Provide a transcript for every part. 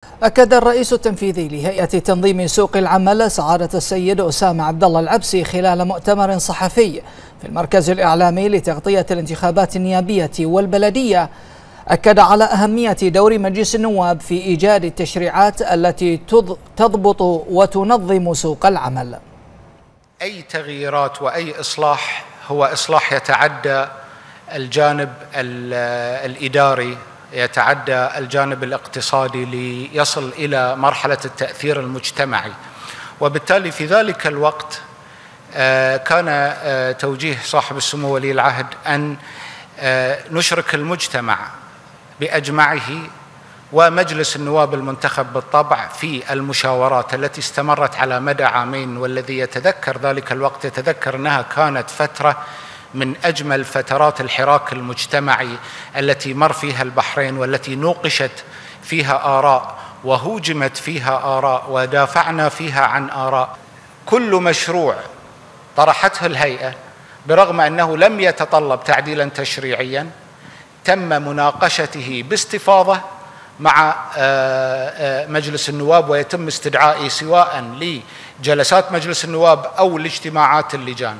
أكد الرئيس التنفيذي لهيئة تنظيم سوق العمل سعادة السيد أسامة عبد الله العبسي خلال مؤتمر صحفي في المركز الإعلامي لتغطية الانتخابات النيابية والبلدية، أكد على أهمية دور مجلس النواب في إيجاد التشريعات التي تضبط وتنظم سوق العمل. أي تغييرات وأي إصلاح هو إصلاح يتعدى الجانب الإداري، يتعدى الجانب الاقتصادي ليصل إلى مرحلة التأثير المجتمعي. وبالتالي في ذلك الوقت كان توجيه صاحب السمو ولي العهد أن نشرك المجتمع بأجمعه ومجلس النواب المنتخب بالطبع في المشاورات التي استمرت على مدى عامين، والذي يتذكر ذلك الوقت يتذكر أنها كانت فترة من أجمل فترات الحراك المجتمعي التي مر فيها البحرين، والتي نوقشت فيها آراء وهوجمت فيها آراء ودافعنا فيها عن آراء. كل مشروع طرحته الهيئة برغم أنه لم يتطلب تعديلا تشريعيا تم مناقشته باستفاضة مع مجلس النواب، ويتم استدعائي سواء لجلسات مجلس النواب أو لاجتماعات اللجان.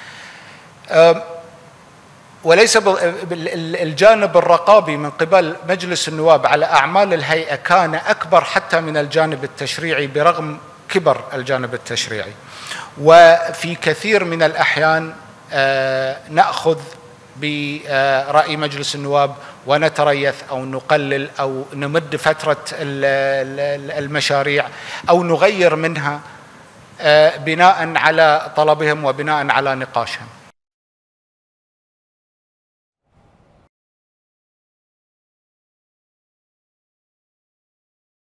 وليس الجانب الرقابي من قبل مجلس النواب على أعمال الهيئة كان أكبر حتى من الجانب التشريعي برغم كبر الجانب التشريعي. وفي كثير من الأحيان نأخذ برأي مجلس النواب ونتريث أو نقلل أو نمد فترة المشاريع أو نغير منها بناء على طلبهم وبناء على نقاشهم.